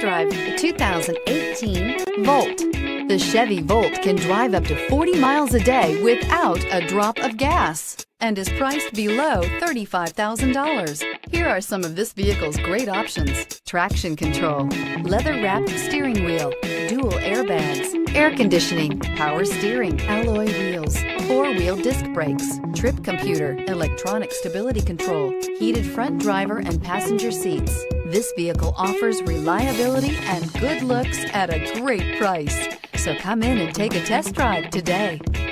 drive the 2018 Volt. The Chevy Volt can drive up to 40 miles a day without a drop of gas and is priced below $35,000. Here are some of this vehicle's great options: traction control, leather-wrapped steering wheel, dual airbags, air conditioning, power steering, alloy wheels, four-wheel disc brakes, trip computer, electronic stability control, heated front driver and passenger seats. This vehicle offers reliability and good looks at a great price. So come in and take a test drive today.